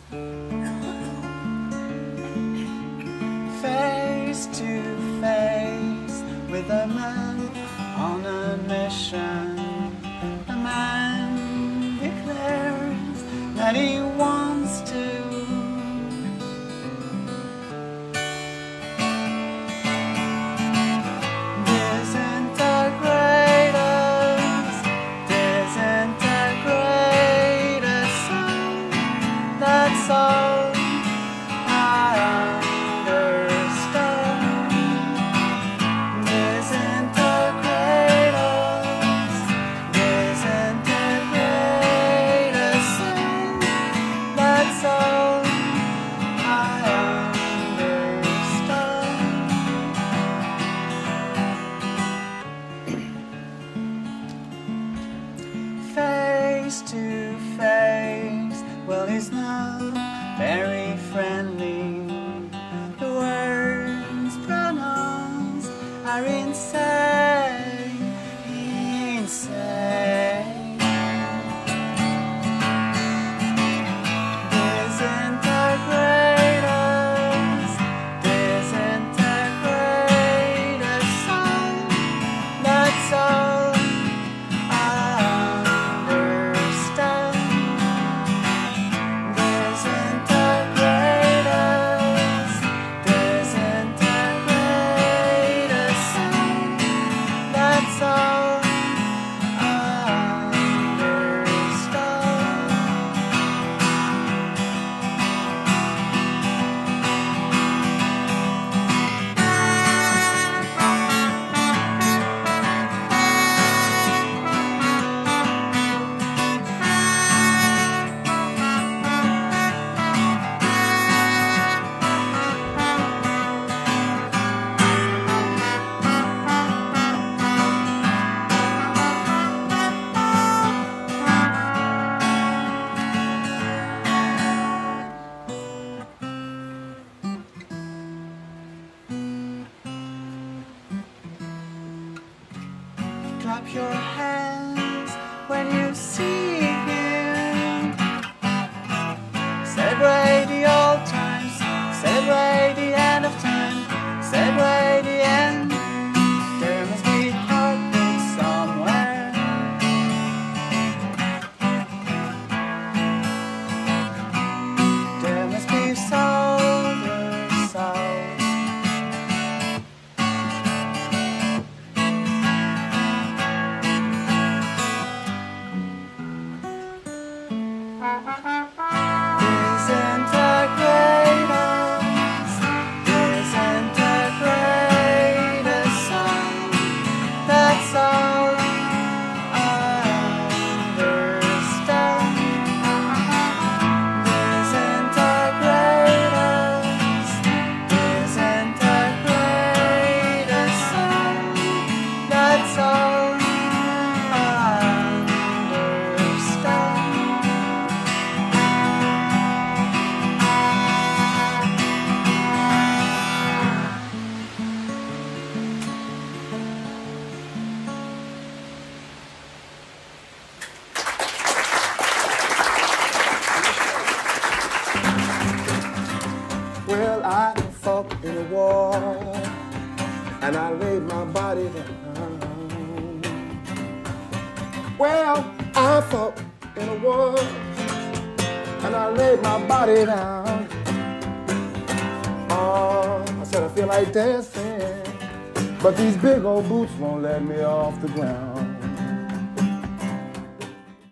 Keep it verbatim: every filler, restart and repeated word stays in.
Face to face with a man on a mission. A man declares that he wants to disintegrate us, disintegrate us. That's all I understand. Disintegrate us, disintegrate us. That's all I understand. Face to face, well, he's not very friendly. The words pronounced are insane, insane. Disintegrate us, disintegrate us. That's all I understand. Disintegrate us, disintegrate us. That's all I understand. Clap your hands when you see him. Celebrate the old times, celebrate the end of time, celebrate the end. There must be heartbeat somewhere. There must be soldiers, souls. Disintegrate us, disintegrate us. That's all I understand. Disintegrate us, disintegrate us. That's all I understand. Well, I fought in a war, and I laid my body down. Well, I fought in a war, and I laid my body down. Oh, I said I feel like dancing, but these big old boots won't let me off the ground.